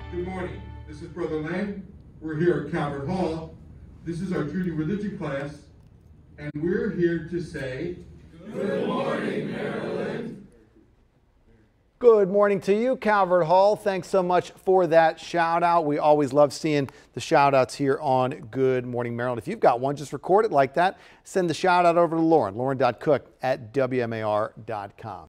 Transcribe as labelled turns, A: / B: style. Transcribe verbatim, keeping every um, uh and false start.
A: Good morning. This is Brother Lang. We're here at Calvert Hall. This is our junior religion class, and we're here to say, Good morning, Maryland.
B: Good morning to you, Calvert Hall. Thanks so much for that shout out. We always love seeing the shout outs here on Good Morning Maryland. If you've got one, just record it like that. Send the shout out over to Lauren, lauren dot cook at W M A R dot com.